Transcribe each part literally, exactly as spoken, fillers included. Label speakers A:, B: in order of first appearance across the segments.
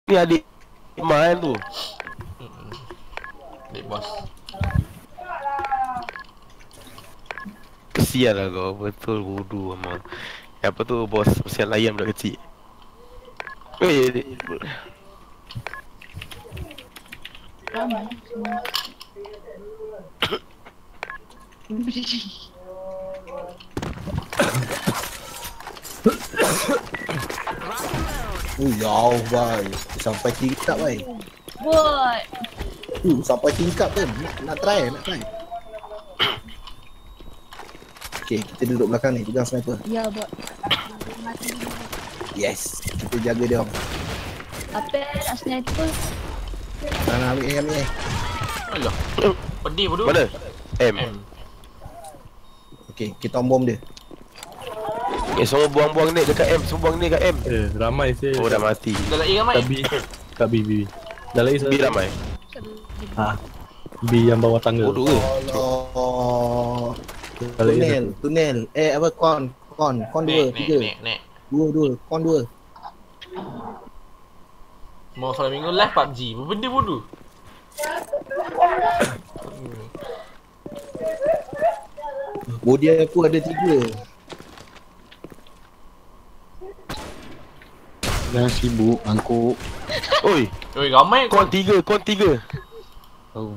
A: Ni adik Man tu.
B: Adik bos.
A: Kesian lah kau. Betul bodoh memang. Apa tu bos pasal layan budak kecil. Eh adik.
C: Ramai semua.
D: Oh jauh bai. Sampai tingkap bai.
C: Buat.
D: Uh, sampai tingkap tu. Nak, nak try, nak try. Okay, kita duduk belakang ni, pegang sniper.
C: Ya, buat.
D: Yes, kita jaga dia orang.
C: Apa nak sniper?
D: Nah, nah, ambil A, ambil A.
B: Alah. Pedih bodoh.
A: Mana? M.
B: M.
D: Okay, kita on bom dia.
A: Eh semua buang-buang ni dekat M. Semua buang ni dekat M.
E: Eh, ramai sih.
A: Oh dah mati.
B: Dah lagi ramai.
E: Kat B. Kat B, B. Dah lagi
A: B ramai.
E: Ha. B yang bawah tangga.
A: Bodoh ke?
D: Allah.
E: Dah lagi
D: Tunel, tunel. Eh, apa, kon. Kon, kon dua,
B: Nek, nek,
D: tiga.
B: nek, nek.
D: Dua, dua, kon dua.
B: Mau Flamingo live P U B G. Apa benda bodoh?
D: Body aku ada tiga.
F: Jangan sibuk, angkuk.
A: Oi,
B: Oi, ramai kau.
A: kon tiga, kon tiga.
F: Oh.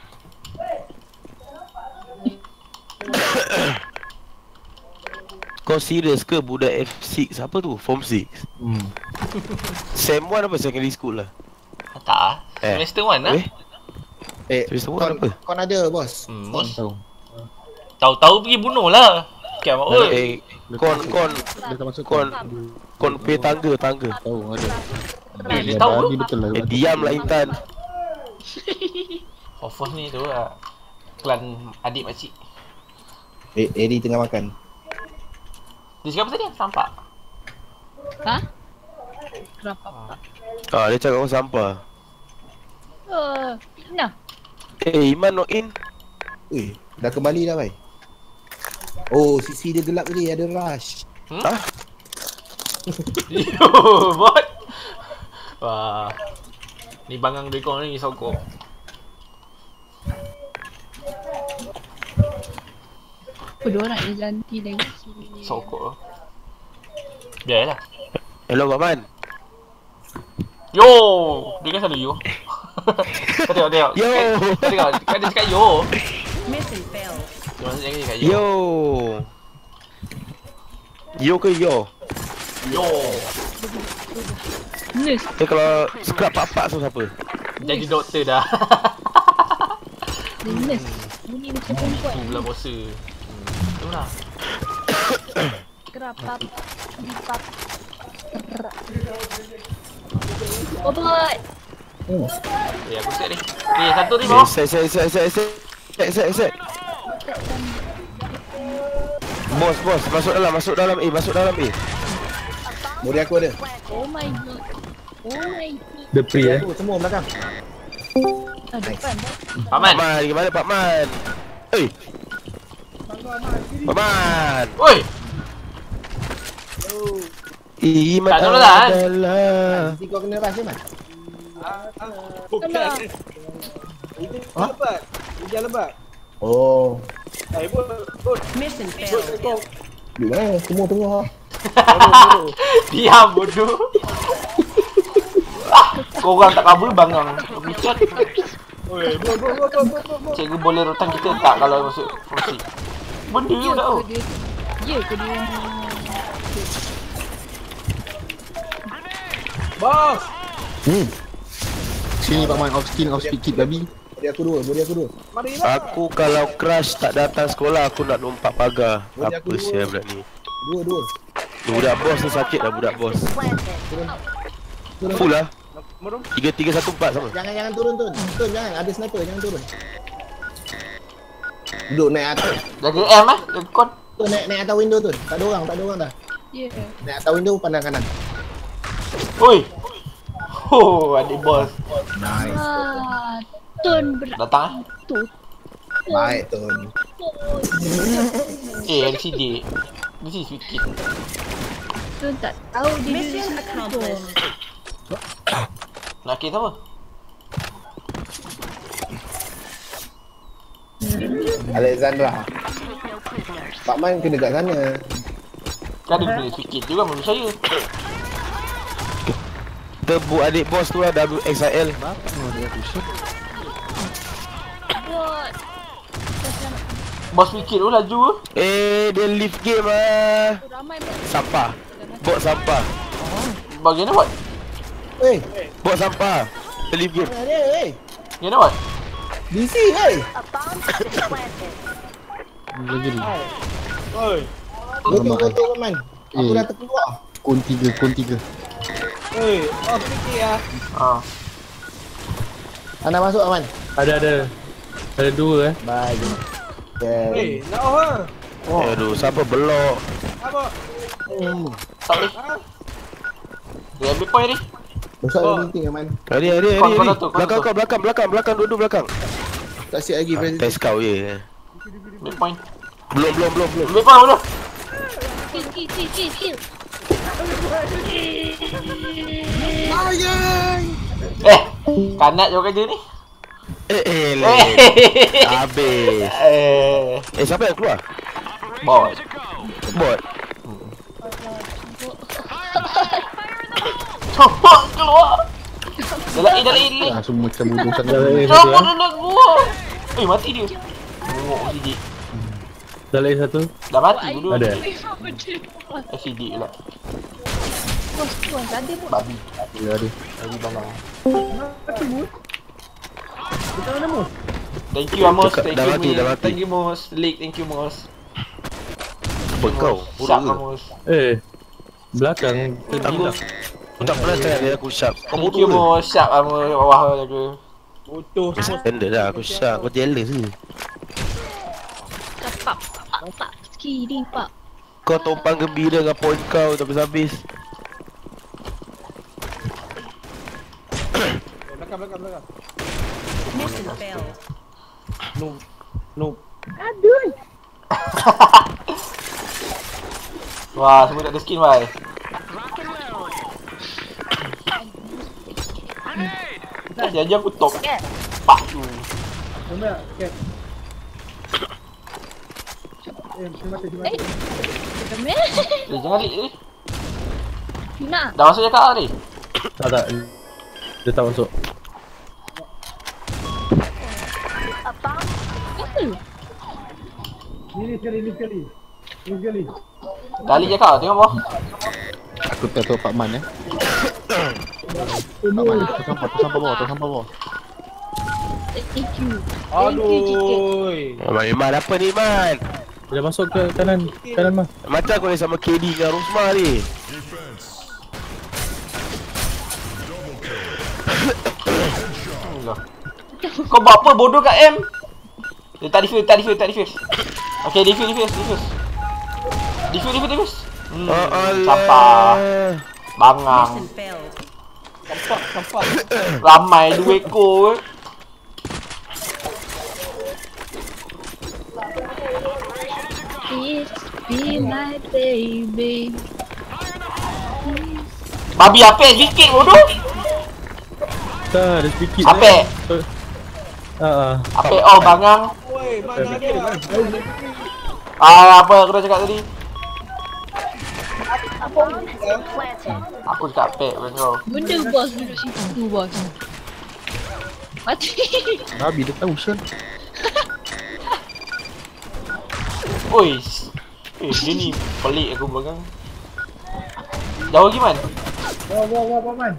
A: Kau serius ke budak F six apa tu? Form six.
E: Hmm.
A: Sem one apa secondary school lah?
B: Tak ah.
A: Eh.
B: Semester one lah.
A: Eh,
D: Eh,
A: Semester
D: kon,
A: one apa?
D: kon ada, bos.
B: Hmm,
D: Kon.
B: bos.
F: Tahu.
B: Tahu-tahu pergi bunuh lah. Kiamat oi.
A: Eh, kon kon
F: Dia tak masuk
A: kon kon pay tangga tangga.
F: Tahu ada.
B: Eh, dia tahu
F: Bagi
B: tu.
F: betul lah.
A: Eh diam lah Intan.
B: Hofos ni tu lah. Klan adik makcik.
D: Eh, Eri tengah makan.
B: Dia cakap apa tadi? Sampah.
C: Ha? Kenapa?
A: Ah dia cakap kau sampah.
C: Oh, nah.
A: Eh Iman not in.
D: Ui, dah kembali dah, bai. Oh, sisi dia gelap tadi, ada rush.
B: Hmm?
A: Ah,
B: Yo, bot. Wah. Ni bangang dekor ni sokok.
C: Oh, dua orang dia ganti lagi.
B: Sokok. Biarlah.
A: hello Pak Man.
B: Yo, dia kan selalu yo. Kau tengok tengok.
A: Yo.
B: Kau tengok, kan dia cakap yo.
G: Mission failed.
B: Dia maksudnya dia cakap yo.
A: Yo. Yo ke yo?
B: Yo.
C: Nurse.
A: Eh kalau scrub pak-pak tu siapa?
B: Jadi doktor dah.
C: Nurse. Bunyi macam perempuan.
B: Tu belah puasa. Hmm, tu lah.
C: Kerapap. Dipap. Oh, buat.
D: Oh,
B: Eh, aku set ni. Eh, satu ni bawah.
A: Set set set set set set set set. Bos bos masuk dalam masuk dalam eh masuk dalam eh.
D: body aku ada.
C: Oh my god. Oh my god.
E: Dia pre eh.
D: Aku semua belakang.
C: Ah, depan.
B: Pak Man.
A: Pak Man di mana Pak Man? Eh. Pak Man.
B: Oi.
A: Iman
B: Tak tahu lah, kan?
A: adalah.
D: Sisi kau kena rush je, Man.
C: Bukan.
D: Ha? Hujan lebat. Oh.
G: Mission failed.
D: Di mana? Semua tengah.
B: Diam bodoh. Korang tak kabul bangang. Bicat. Cikgu boleh rotan kita tak kalau masuk fungsi. Benda
C: Ya
B: you tak tahu.
C: ke dia? Ya ke dia?
D: Bos.
F: Hmm. Sini Pak Man, off skin, off speed kit babi.
D: Body aku dua, body aku dua.
A: Aku kalau crush tak datang sekolah aku nak lompat pagar.
D: Bagi aku
A: Apa
D: dua.
A: sial budak ni?
D: Dua, dua.
A: Budak bos ni sakit dah budak bos. Full lah. tiga tiga satu empat sama.
D: Jangan jangan turun Tun. Tun jangan, ada sniper, jangan turun. Duduk naik atas.
B: Jaga M eh. Jaga kon.
D: Tun naik naik atas window Tun. Tak ada orang, tak ada orang dah.
C: Ya.
D: Naik atas window pandang kanan.
B: Oi. Oh, adik bos.
D: Nice.
C: Ah, Tun berat
B: Datang eh.
C: tu.
D: Baik Tun.
B: Eh, ada C D. This is wicked.
C: Tun tak tahu dia
G: Mission
C: duduk situ.
G: accomplished.
B: Nak kill siapa?
D: Alexandra. Pak Man kena kat sana.
B: Kan dia boleh sikit juga menurut saya.
A: Kita buat adik bos tu lah W X I L.
B: Bos fikir tu laju.
A: Eh, dia leave game lah.
C: Ramai bot.
A: Sampah. Bot sampah.
B: Bagian apa?
D: Hey,
A: Bot sampah. Dia leave game.
D: ada hey.
B: Bagian apa?
D: D C hey.
F: Lagi ni.
D: Oi. Betul betul Pak Man. Aku
F: Eh.
D: dah terkeluar.
F: Kun tiga, kun tiga.
D: Oi, oh fikir ah.
B: Ha.
D: Anda masuk Aman.
E: Ada ada. Ada dua eh.
D: Bye. Okay.
H: nak off lah.
B: Oh.
A: Aduh, siapa belok?
H: Apa?
B: Tak boleh. Dia ambil point ni.
D: Besok ada meeting Aman.
A: Hari hari
B: Kau-
A: hari.
B: kau
A: hari.
B: dah tu, kau
A: Belakang
B: dah tu.
A: kau, belakang belakang belakang duduk belakang.
D: Tak siap lagi presiden.
A: Test kau je.
B: Ambil point.
A: Belum belum belum belum.
B: Ambil point dulu.
C: Kill, kill, kill, kill, kill.
B: Eh, kanat je kerja ni.
A: Eh eh le.
B: Eh.
A: Habis.
B: Eh.
A: Eh siapa yang keluar?
B: Bot.
A: Bot.
B: Cepat keluar. Dalam A, dalam A ni.
F: Ah, semua macam bodoh sangat.
E: Dalam A satu
B: Cepat
E: eh.
B: dalam gua. Eh, mati dia. Oh, sidik.
E: Dalam A satu.
B: Dah mati dulu.
E: Ada.
B: Eh, sidik pula.
C: Bos, bos, ada bos.
B: Babi.
F: Ya, ada.
B: Babi balang.
H: Kita mana mu?
B: Thank you Amos.
A: Dekat-
B: Thank
A: dah
B: you
A: mati,
B: Mil.
A: dah mati.
B: Thank you Mos. Lik, thank you Mos.
A: Apa kau?
B: Syak
A: Bodoh ke?
B: Amos.
E: Eh. Belakang.
A: Aku tak pernah cakap dia aku sharp. Kau
B: Thank you
A: bodoh ke?
B: Mos. Syak Amos. Bawah jaga.
H: Bodoh semua.
A: Standard dah aku sharp. Kau jealous ke?
C: Pak, pak, pak. Kiri, pak.
A: Kau tumpang gembira dengan point kau tak habis-habis.
H: Belakang, belakang, belakang.
G: Mission failed.
H: Noob. Noob.
C: Aduh.
B: Wah, semua tak ada skin bhai. Dah jadi aku top. Pak tu.
H: Nombor, okay. Eh, mesti mati, mesti mati.
C: Eh. Kemana?
B: Eh, jangan lik ni.
C: Nak.
B: Dah masuk cakap ni.
E: Tak tak. Dia tak masuk.
C: Apa?
H: Ini sekali, ini sekali. Ini sekali.
B: Dah lik cakap tengok bawah.
F: Aku tak tahu Pak Man eh. Pak Man, tu sampah, tu sampah bawah, tu sampah bawah.
C: Thank you. Thank you, chicken.
H: Aduh.
A: Oh, Iman apa ni Iman?
E: Dia masuk ke kanan. Kanan mah.
A: Macam kau ni sama K D dengan Rosmah ni.
B: Allah. Kau buat apa bodoh kat M? Dia tak defuse, tak defuse, tak defuse. Okay, defuse, defuse, defuse. Defuse, defuse, defuse. Hmm,
A: Oh Allah.
B: sampah. Bangang.
G: Mission failed.
H: Campak, campak.
B: Ramai dua ekor.
C: Please be my baby.
B: Babi apa sikit bodoh?
E: Tak, ada sedikit.
B: Apek.
E: Ah, ah.
B: Apa oh bangang.
H: Oi, mana ada kan?
B: Ah apa aku dah cakap tadi? Aku cakap apek kau.
C: Benda bos duduk situ bos. Mati.
F: Babi dia tahu sel.
B: Oi. Eh dia ni pelik aku belakang. Jauh lagi man.
H: Wah, wah, wah, paman.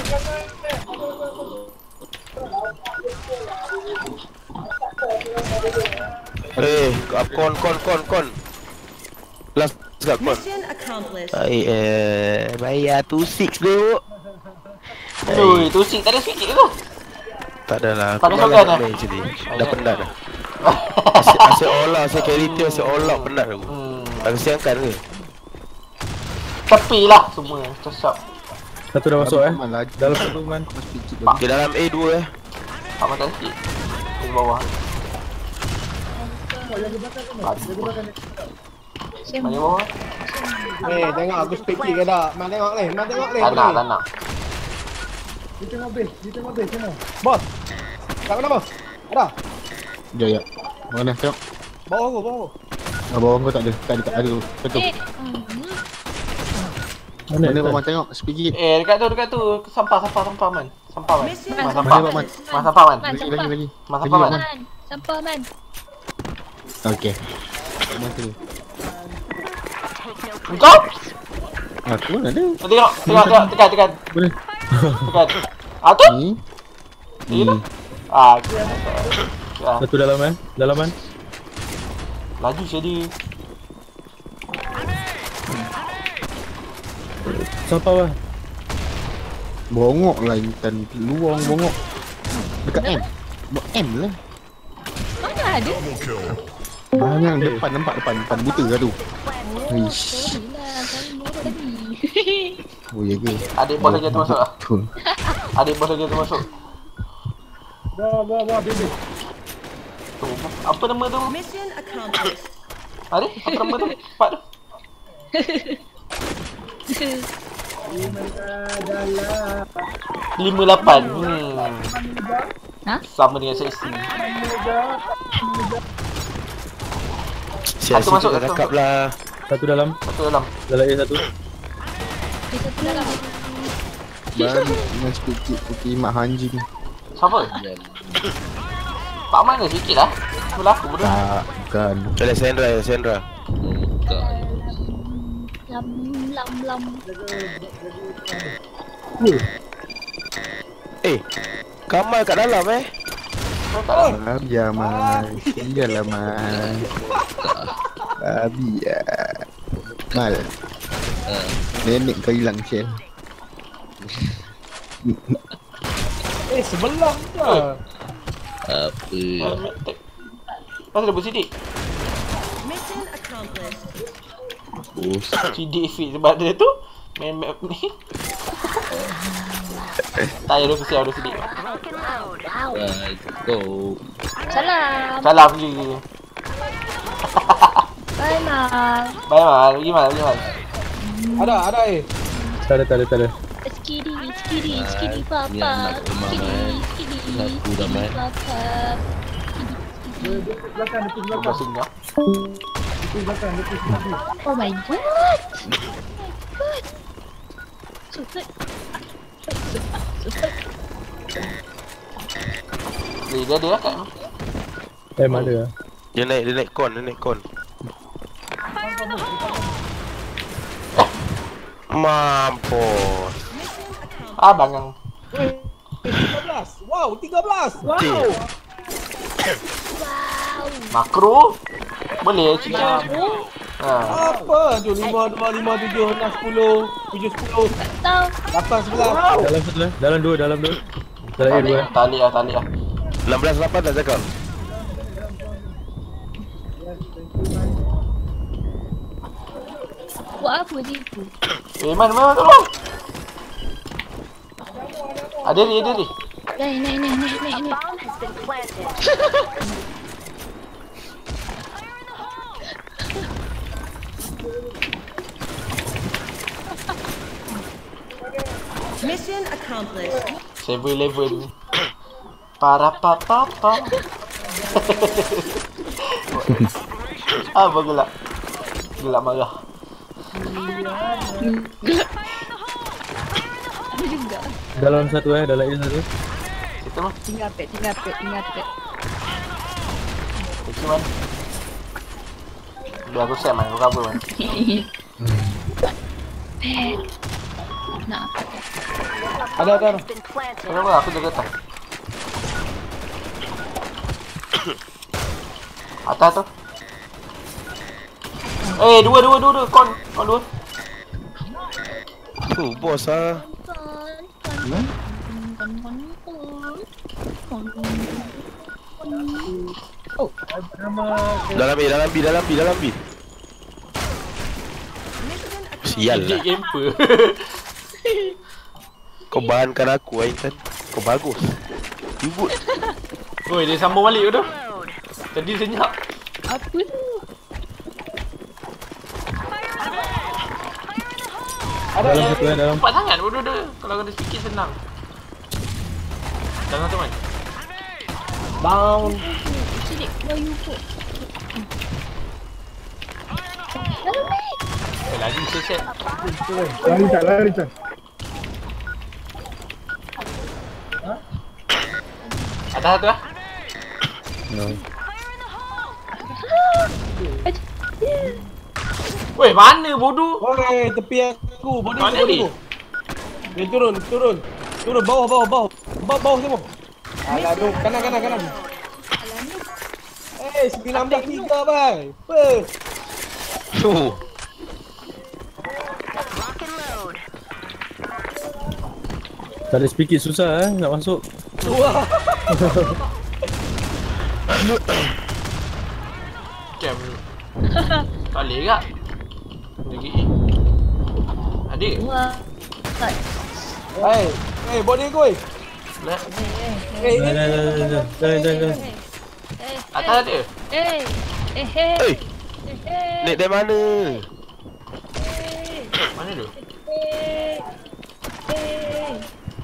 A: Eh, kon kon kon kon. Last sekejap kon.
G: Mission accomplished.
A: Baik eh, bayar two six dulu.
B: Oi, tu sik tak ada sikit ke tu?
A: Tak adalah.
B: Pakai
A: Aku
B: shotgun
A: malas
B: dah?
A: main actually. Dah penat dah. Asyik asyik all out, asyik carry team, asyik all out penat aku.
B: Hmm.
A: Tak kesiankan ke?
B: Tepi lah semua. Cocok.
E: Satu dah masuk eh.
F: Pak Man lagi.
E: Dalam satu man.
F: Mas picit
B: Pak.
A: Okay, dalam A dua eh.
B: Tak makan sikit. Di bawah.
C: Siapa?
B: Mana bawah?
H: Eh, tengok aku speak kick ke tak? Man tengok ni, man tengok ni.
B: Tak nak, tak nak.
H: Di tengah base, di tengah base sana. Bos. Kat mana bos? Ada?
F: Sekejap ya. Mana tengok.
H: Bawah aku, bawah aku.
F: Ah, bawah kau tak ada. Tak ada, tak ada. Betul.
C: Eh, hmm.
E: Mana?
F: Mana
E: Mana?
F: Paman tengok sikit.
B: Eh, dekat tu, dekat tu. Sampah, sampah, sampah man. Sampah man.
G: Mission
B: Mas
F: Mana
B: sampah.
F: Paman?
B: Mas sampah man.
C: Man,
F: Lagi,
C: sampah.
F: lagi, lagi.
B: Mas
F: Lagi,
B: sampah man.
C: Man, sampah man.
F: Okey. Paman tu.
B: Kau?
F: Aku mana ada?
B: Tengok, tengok, tengok, tekan, tekan.
F: Boleh.
B: Tekan. Ah tu?
F: Ni.
B: Ni
F: Ni.
B: lah. Ah, okay. Ah,
E: Satu dalam eh. Dalaman.
B: laju saya dia.
E: Siapa wah?
F: Bongok lah intan. Luang bongok. Dekat M. Buat M lah.
C: Mana ada?
F: Banyak depan nampak depan depan buta lah tu. Ish.
C: Sorry lah, saya bodoh tadi.
F: Oh ya ke?
B: Adik bos lagi tu masuk lah.
F: Betul.
B: Adik bos lagi tu masuk.
H: Bawah, bawah, bawah, base.
B: Tu, apa nama tu?
G: Mission accomplished.
B: Adik, apa nama tu? Pak tu? lima lapan. Hmm.
C: Ha?
B: Sama dengan seksi.
A: Sial,
B: Satu
A: situ
B: masuk,
A: dah
B: satu
A: cakap
B: masuk.
A: lah.
E: Satu dalam.
B: Satu dalam.
E: Dalam A satu.
C: Dia satu dalam.
F: Baru dengan sikit putih mak hanji ni.
B: Siapa? Pak Man ke sikit lah. Sebelah aku bodoh.
F: Tak, bukan.
A: Ada Sandra, ada Sandra.
C: Lam, lam, lam.
A: Eh, Kamal kat dalam eh.
B: Kau tak lah.
F: Babi ya Mas. Iyalah Mas. Babi ya. Mal. Nenek kau hilang Shell.
H: Eh, sebelah dah.
B: Pasal dia buat sidik.
G: Mission accomplished.
B: Sidik fit sebab dia tu main map ni. Tak payah dia kesian dia sidik.
C: Salam.
B: Salam je.
C: Bye, Mal.
B: Bye Mal, pergi Mal, pergi Mal.
H: Ada, ada eh.
E: Tak ada, tak ada, tak ada.
C: Skidi, skidi, skidi papa. Skidi, skidi, skidi papa.
H: Dia dia ke belakang, dia ke
B: Kau
H: belakang.
B: sini lah.
H: Dia ke belakang, dia ke belakang.
C: Oh my god. Oh my god. Super. Super.
B: Dia dia dia kat.
E: Eh, mana ada?
A: Dia naik, dia naik kon, dia naik kon. Mampus.
B: Abang yang
H: tiga belas. Wow, tiga belas. Wow.
A: Cik.
B: makro. Boleh cicil. Ha.
H: Apa tu? lima, dua, lima, tujuh, enam, sepuluh, tujuh, sepuluh,
C: Tahu.
H: lapan, sebelas.
E: Dalam satu eh. Dalam dua, dalam dua. Dalam A dua eh.
B: Tali lah, tali lah.
A: enam belas lapan tak cakap.
C: Buat apa dia tu?
B: Eh, mana mana tolong. Ada ni, ada ni.
C: Naik, naik, naik, naik, naik, naik.
G: Mission accomplished.
B: Seven eleven. Para pa pa pa. Apa gelak? Gelak marah.
C: Aku juga.
E: Dalam satu eh, dalam A satu.
B: Kita mah.
C: Tinggal pet, tinggal pet, tinggal pet.
B: Kita man. Biar aku set man, aku cover man.
C: Pet. Nak apa?
H: Ada, ada.
B: Kenapa aku jaga atas? Atas tu. Eh, dua, dua, dua, dua. Kon, kon dua.
A: Tu bos ah.
C: Kon, kon, kon, kon, kon. Oh,
H: Nama
A: Dalam B, dalam B, dalam B, dalam B. Sial lah.
B: Ejek camper.
A: Kau bahankan aku Aintan. Kau bagus. You good.
B: Oi, dia sambung balik tu. Tadi senyap.
C: apa tu?
H: ada
E: Dalam
H: eh.
E: satu eh, dalam.
B: Cepat sangat bodoh dia. Kalau kena sikit senang. Dalam tu man.
H: Down.
C: Sidik, kau you put.
B: Eh, lagi set-set.
H: Lari tak, lari tak.
B: Atas satu lah.
E: No.
B: Weh, mana bodoh?
H: Oi, tepi aku. Body
B: Mana
H: aku, body
B: ni?
H: aku. Dia turun, turun. Turun bawah, bawah, bawah. Bawah, bawah semua. Alah, aduh, kanan, kanan, kanan. Eh, sembilan belas tiga, bhai. Apa?
A: Oh.
E: Tak ada speak it susah eh nak masuk.
H: Wah.
B: Cam dulu. Tak boleh kak? Lagi E. Ada?
C: Wah. Tak.
H: Hey, hey, body aku. Eh,
B: Lah.
H: eh,
E: Dah dah dah dah dah dah dah.
C: Eh,
B: Atas ada?
C: eh, eh, eh,
A: Eh,
C: eh,
A: naik dari mana?
B: Mana tu?
C: eh, eh.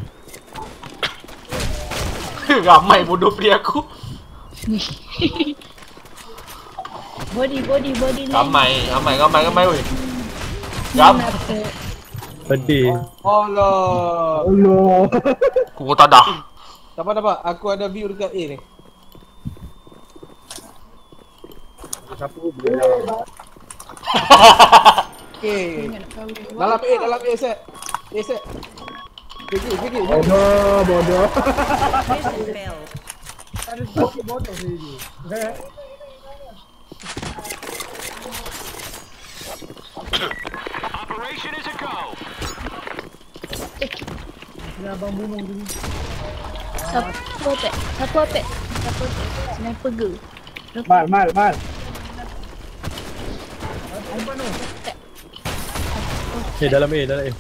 B: Ramai bodoh play aku.
C: Body, body, body.
B: Ramai, ramai, ramai, ramai weh. Ramai.
E: Pedih.
H: Allah. Allah.
B: Aku tak dah.
H: Tak apa, tak apa. Aku ada view dekat A ni. Siapa boleh lah. Okay. Dalam A, dalam A set. A set. Pergi, pergi. Bodoh, bodoh.
G: Mission failed.
H: Ada sikit bodoh ni. Abang bumung dulu.
C: Satu apek, satu apek, satu apek. Sniper girl.
H: Mal, mal, mal.
E: Eh dalam A, dalam A.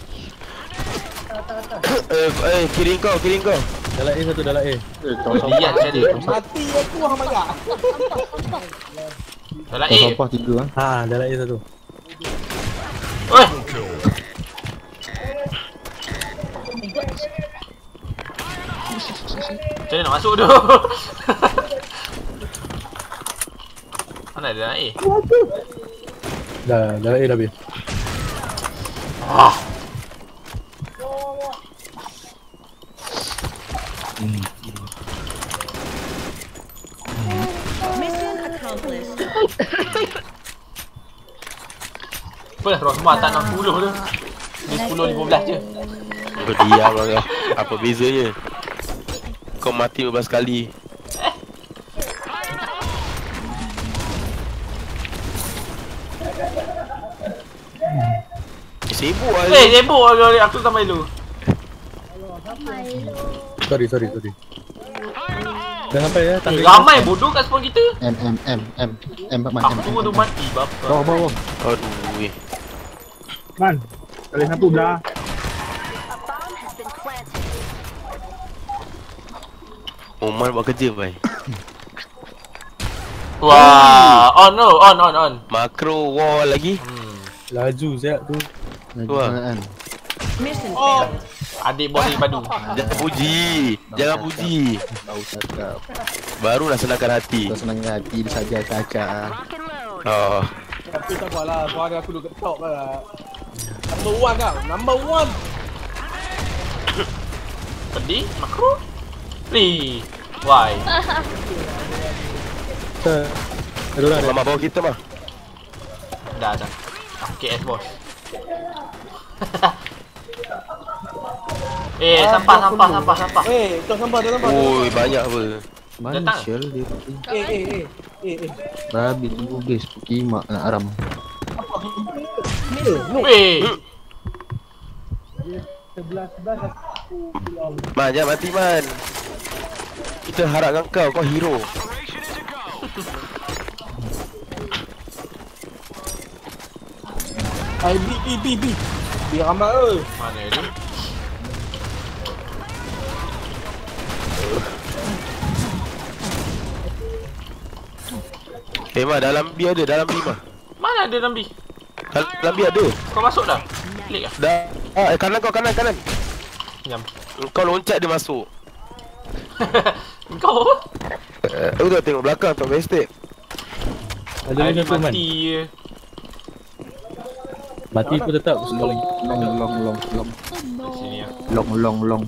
A: Eh, eh, kiri kau, kiri kau.
E: Dalam A satu, dalam A.
F: Eh, kau
B: Lihat
F: sampah.
B: cari.
H: Mati aku hang banyak.
B: Dalam
F: Kau
B: A.
F: sampah tiga ah.
E: Ha, dalam A satu.
B: Oi. Macam mana nak masuk tu? Mana ada dalam A?
E: Dah, dalam A dah habis.
B: Ah.
G: Mission accomplished.
B: Apa lah Rosmah tak enam puluh tu. Dia sepuluh lima belas je.
A: Kau diam lah kau. Apa bezanya? Kau mati beberapa kali. Sibuk lah.
B: Eh, sibuk lah aku tak main dulu.
E: Sorry, sorry, sorry. Dah sampai ya? Tak
B: Eh,
E: ada.
B: ramai bodoh kat spawn kita.
F: M M M M M Batman M.
B: Aku tunggu tu mati bapa.
F: Bawah bawah.
A: Aduh weh.
H: Man. Kali satu dah.
A: Oman buat kerja bhai.
B: Wah, on no, on on on.
A: Makro wall lagi.
B: Hmm.
E: Laju siap tu.
F: Lagi
A: Wah.
F: sangat kan.
G: Mission
B: Oh.
G: failed.
B: Adik body padu.
A: Jangan puji. Jangan puji.
F: Tahu cakap.
A: Barulah senangkan hati.
F: Kau senang hati dia saja cakap.
A: Oh.
H: Tapi tak apalah, suara aku duduk top lah. Number one tau, number one.
B: Pedih, makro. Free. Why?
E: Tak. Ada orang ada.
A: Lama bawa kita mah.
B: Dah dah. K S bos. Eh, sampah sampah sampah sampah.
H: Eh, tu sampah, tu sampah.
A: Oi, banyak apa.
F: Mana
B: Datang.
F: shell dia?
H: Eh, eh, eh. Eh, eh.
F: Babi tunggu base kimak nak aram.
B: Weh.
H: sebelas sebelas.
A: Man, jangan mati man. Kita harapkan kau, kau hero.
H: Ai B B B B. Biar ramai oi.
B: Mana dia?
A: Eh mah, dalam B ada, dalam B mah.
B: Mana ada Nambi?
A: Dal- Dalam B ada.
B: Kau masuk dah? Klik ah.
A: Dah. Ah, eh, kanan kau, kanan, kanan.
B: Jam.
A: Kau loncat dia masuk.
B: Kau apa?
A: Eh, Aku tak tengok belakang top estate.
E: Ada lagi satu man.
B: mati je.
E: Mati pun tetap sebalik.
D: Long long long long
B: Sini ah.
D: long long long.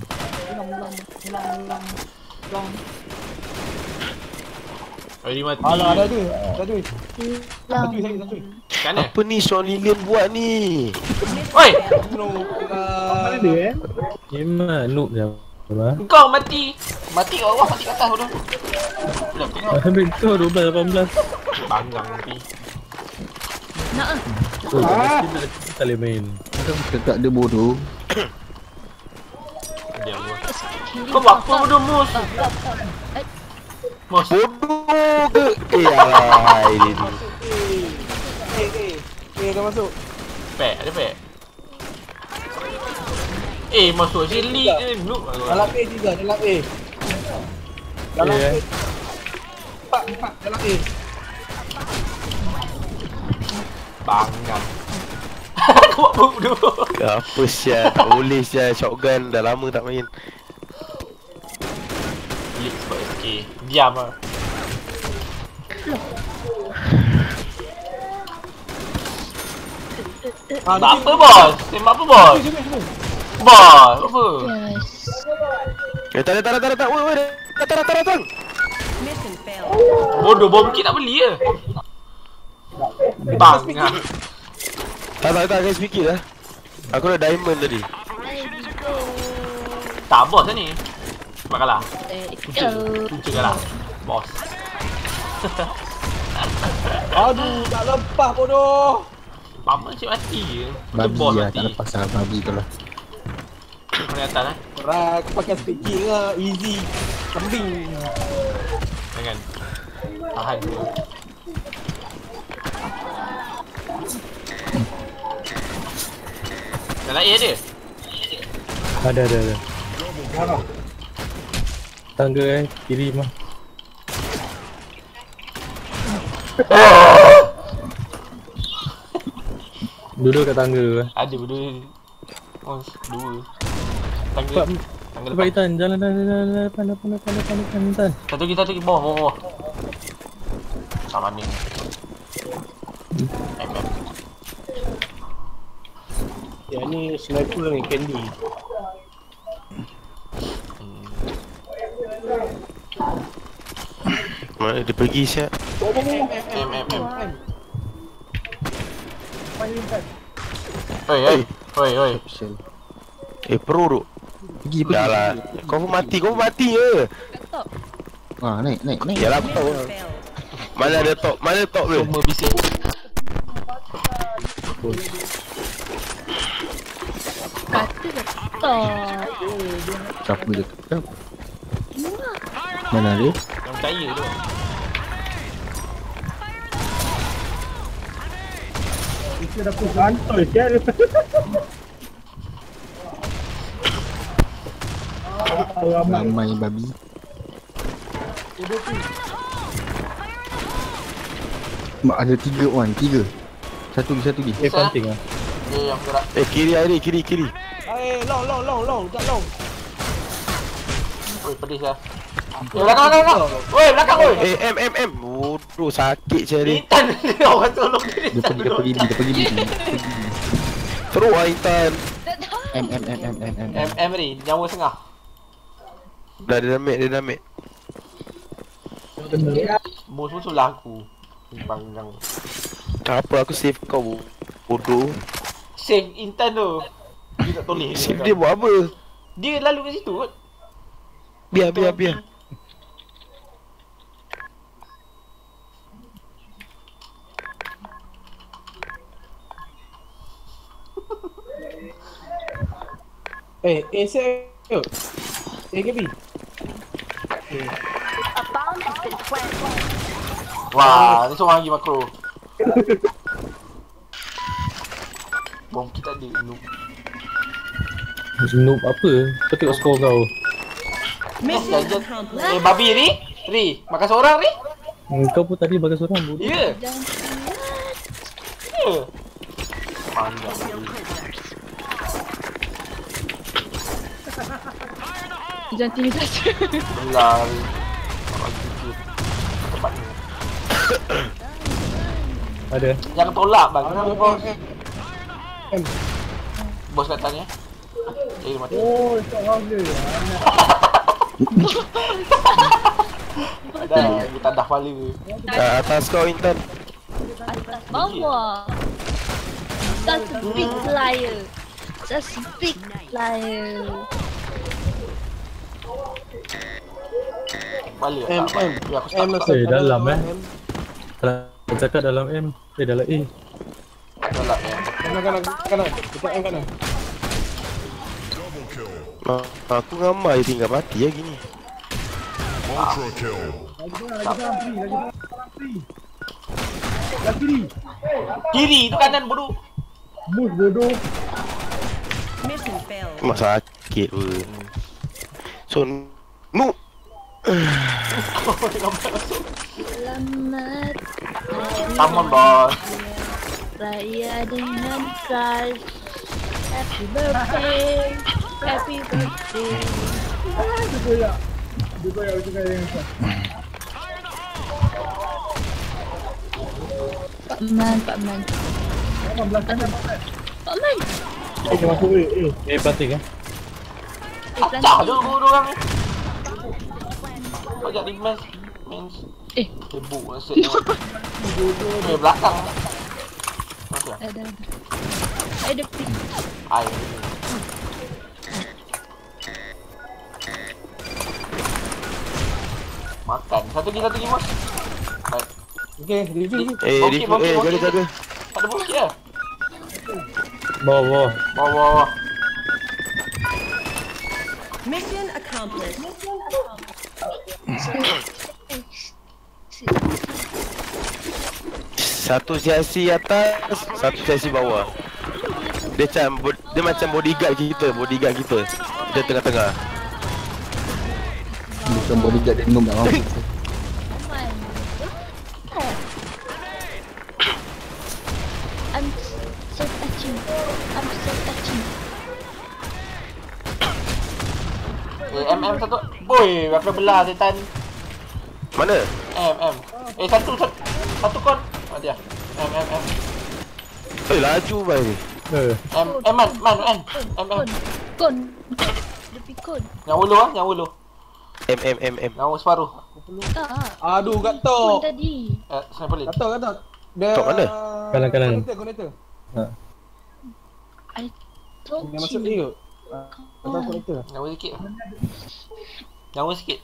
B: Adi mati.
H: Alah, ada tu. Ada tu. Satu sakit satu.
B: Kan eh?
A: Apa ni Sean Lilian buat ni?
B: Oi!
H: Mana dia eh?
E: Memang noob je. Apa?
B: Kau mati. Mati kat bawah, mati kat atas bodoh. Belum tengok.
E: Habis tu dua belas lapan belas.
B: Banggang mati.
C: Nak ah.
E: Oh, tak tak boleh main.
D: Kita tak ada bodoh.
B: Diam gua. Kau buat apa bodoh mus? Mus.
A: Bodoh ke? Eh alah ini ni.
H: Eh, eh. Eh, dah masuk.
B: Pek, ada pek. Eh, masuk sini je noob.
H: Dalam A tiga, dalam A. Dalam A. Empat, empat, dalam A.
B: Banggang. Kau buat apa bodoh?
A: Apa sial, tak boleh sial. Shotgun dah lama tak main.
B: Leak sebab S K. Diam lah.
H: Ah,
B: Buat apa bos? Tembak apa bos? Bos, apa?
C: Yes.
A: Eh tak ada tak ada tak ada tak. Woi woi datang datang datang.
G: Mission failed.
B: Bodoh, bom kit tak beli ke? Banggang.
A: Tak tak tak guys fikir lah. Aku dah diamond tadi.
B: Tak bos lah ni. Sebab kalah.
C: There we
B: Punca.
C: go.
B: Punca kalah. Bos.
H: Aduh, tak lepas bodoh.
B: Paman cik mati je. Macam
D: Babi
B: bos
D: lah,
B: mati.
D: tak lepas lah babi tu lah.
B: Mana atas eh?
H: Rak, aku pakai speed kick lah. Easy. Kambing.
B: Jangan. Tahan dulu. Dalam A ada?
E: Ada ada ada. Tangga eh, kiri mah. Duduk kat tangga.
B: Ada berdua. Oh, dua. Tangga.
E: Cepat,
B: Tangga
E: cepat
B: depan.
E: Itan, jalan jalan jalan depan depan depan depan depan Itan.
B: Satu lagi, satu lagi. Bawah, bawah, bawah. Sama ni. M M.
H: Ya, ni sniper ni, Candy.
A: Mana dia pergi sial.
B: M M M. Oi, oi. Oi, oi.
D: Shell.
A: Eh pro tu.
D: Pergi pergi.
A: Dah lah. Kau pun mati, kau pun mati je.
D: Ah, naik naik naik.
A: Yalah aku tahu.
G: Mission failed.
A: Mana ada top? Mana top tu?
B: Semua bisik.
C: Kata dah stop.
D: Siapa dia tetap? Mana dia?
B: Yang percaya tu.
H: Kita dah pun gantoi kan.
D: Ramai babi. Mak ada tiga one, tiga. Satu lagi, satu lagi.
E: Eh penting ah.
B: Dia yang gerak.
A: Eh kiri ada kiri kiri.
H: Eh, long, long, long, long, tak long.
B: Oi, pedis lah. Eh, belakang, belakang, belakang. Oi, belakang, oi.
A: Eh M M M. Bodoh sakit je ni.
B: Intan dia orang tolong dia.
D: Dia pergi, dia pergi, dia pergi, dia pergi.
A: Teruk ah Intan.
D: M M M M M M.
B: M M ni, nyawa setengah.
A: Dah dia dah make, dia dah make.
B: Mus musuh lah aku. Banggang.
A: Tak apa aku save kau bodoh.
B: Save Intan tu. Dia tak toleh.
A: Save dia buat apa?
B: Dia lalu kat situ kot.
A: Biar biar biar.
H: Eh, A set ke? A ke B?
B: Wah, ni seorang lagi makro. Bom kita ada noob.
E: Noob apa? Kau tengok skor kau.
G: Mission
B: Eh,
G: accomplished.
B: babi Ri? Ri, makan seorang Ri?
E: Kau pun tadi bagai seorang bodoh.
B: Ya.
C: Jangan
B: Ya. Panjang.
C: Jangan tinggi saja.
B: Belah. Orang sikit. Cepat ni.
E: Ada.
B: Jangan tolak bang. Kenapa bos?
H: M.
B: Bos kat tanya. Eh mati.
H: Oh, tak ada.
B: Ada kita dah paling.
A: Uh, atas kau Intan.
C: Atas bawah. Such a big liar. Such a big liar.
B: Balik
H: M,
B: tak?
H: M.
B: Ya aku start.
H: M
B: start.
E: Eh, dalam eh. Kalau cakap dalam M. Eh, dalam E.
B: Tolak ya.
H: Kanan, kanan, kanan. Dekat M kanan.
A: Uh, aku ngamai tinggal mati ya gini.
I: Ultra kill.
H: Lagi kiri.
B: Kiri tu kanan bodoh.
H: Mus bodoh.
G: Mission failed.
A: Mak sakit pun. So, nu.
C: Selamat
B: Come on bos.
C: raya dengan crush. Happy birthday. Happy birthday.
H: Dia koyak. Dia koyak macam kaya yang sah.
C: Pak Man, Pak Man.
H: Kanan belakang kanan.
C: Pak Man.
H: Eh, dia masuk eh. Eh,
E: Eh, plastik eh.
C: Eh,
B: Acah
C: planting.
B: je bodoh orang ni. Banyak di mens. Mens.
C: Eh.
B: Sibuk nasib ni. Eh belakang. Mana?
C: Ada, ada. Ada pig.
B: Ai. Makan. Satu lagi, satu lagi mas. Baik.
H: okey, review review.
A: Eh,
B: Okey,
A: di
B: okey,
A: eh,
B: okey.
A: jaga jaga.
B: Tak ada bukit lah.
E: Bawah, bawah.
B: Bawah, bawah, bawah.
G: Mission accomplished.
A: Satu sesi atas, satu sesi bawah. Dia macam bo- dia macam bodyguard kita, bodyguard kita. Dia tengah-tengah.
D: Bukan bodyguard dia minum tak mampu.
C: I'm so touching. I'm so touching.
B: Eh, M M satu. Boy, aku dah belah setan.
A: Mana?
B: M M. Eh, satu satu. Satu kon. Oh dia. M M M.
A: Eh, laju bai.
E: Eh,
B: M M man, man, man. M M.
C: Kon. Kon. Lebih kon.
B: Yang ulu ah, yang ulu.
A: M M M M.
B: Yang separuh.
C: Tak.
H: Aduh,
C: Kon
H: gatok.
C: tadi.
B: Eh, sniper lane.
H: Gatok, gatok. Dia
A: Tok mana?
E: Kanan, kanan.
H: Connector, connector.
C: I told
H: Dia masuk dia
C: you.
H: kot. Ah, gatok connector.
B: Nyawa sikit. Nyawa sikit.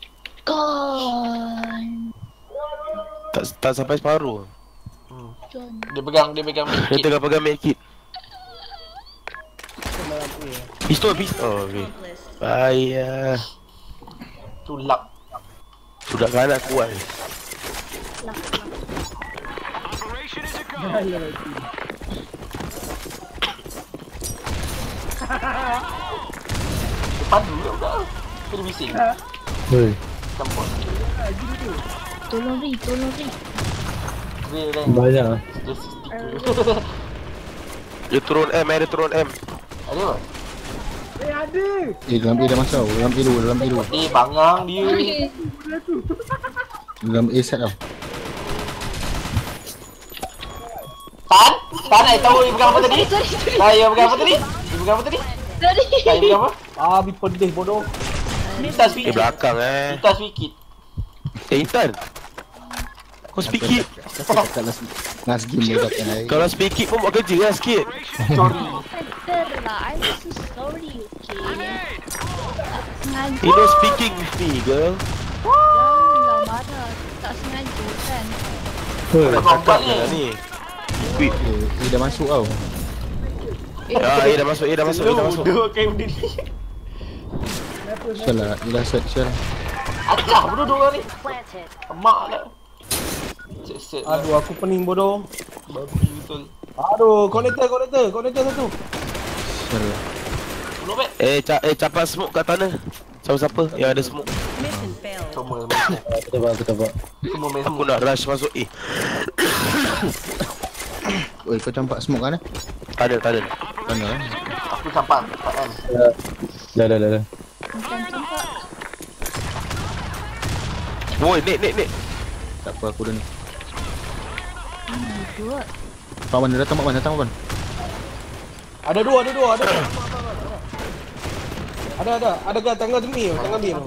C: Kon.
A: Tak tak sampai separuh.
B: Hmm.
C: John.
B: Dia pegang, dia pegang
A: Dia
B: sikit.
A: tengah pegang medkit. Pistol, pistol. Oh, okey. Bahaya.
B: Tulak.
A: Sudah kanan kuat.
B: Depan dulu dah. Kena bising.
E: Hei.
B: Campur.
C: Tolong Ri, tolong Ri.
B: Dia rank.
E: Banyak ah.
B: Dia stick.
A: Dia turun M, eh, dia turun M.
B: Ada apa?
H: Eh, ada.
D: Eh, dalam A dah masuk. Dalam A dua, dalam A dua.
B: Eh, bangang dia.
D: Dalam A set tau.
B: Tan? Tan, I tahu dia pegang apa tadi? Saya pegang apa tadi? Dia pegang apa tadi?
C: Sorry.
B: Saya pegang apa?
H: Ah, bi pedih bodoh.
B: Minta
A: Di
B: sikit.
A: belakang eh.
B: Minta sikit.
A: Eh, Intan. Kau speak it.
D: Cakap last, last game dia kata hai.
A: Kalau speak it pun buat kerja lah sikit.
B: Sorry.
C: Better lah. I'm so sorry, okay? Sengaja.
A: You know speaking with me, girl.
C: Janganlah marah. Tak sengaja kan?
E: Hei.
B: Tak
A: Cakap
B: kompak
A: lah
B: ni.
A: ni. Equip.
D: Eh, A dah masuk tau.
A: Ah, eh dah masuk, eh dah masuk, eh dah masuk.
B: Bodoh kayak benda ni.
D: Syal lah, dia dah set Syal.
B: Acah bodoh dua orang ni. Emak lah. Set-set lah.
H: Aduh, aku pening bodoh.
B: Babi betul.
H: Aduh, connector, connector, connector satu.
D: Syal lah.
B: Belum bet.
A: Eh, ca eh capai smoke kat tanah. Siapa-siapa yang ada smoke.
G: Mission failed.
B: Semua main.
E: Aku tak aku tak buat.
B: Semua main
A: Aku
B: semua.
A: nak rush masuk A.
D: Oi, kau campak smoke kan eh?
A: Tak ada, tak ada.
D: Mana eh?
B: Aku campak. Tak kan.
E: Dah, dah, dah, dah.
C: Bukan campak.
A: Woi, nek nek nek.
F: Tak apa aku dah ni.
C: Hmm, good.
F: Mak mana datang mak mana datang mak.
H: Ada dua, ada dua, ada. Ada ada, ada ke tangga tinggi, tangga biru.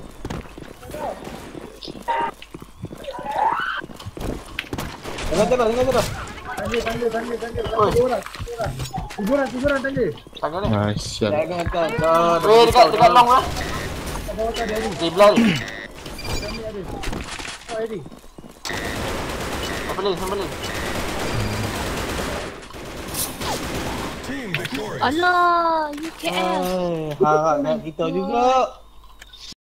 H: Tangga tengah, tangga tengah. Tangga, tangga, tangga, tangga. Tiga orang. Tiga orang, tiga orang tangga.
B: Tangga ni.
F: Ah, sial.
H: Jangan kan.
B: Weh, dekat dekat long lah. Di belah ni. Apa ni? Apa ni?
C: Alah, U K F.
H: Eh, harap nak kita juga.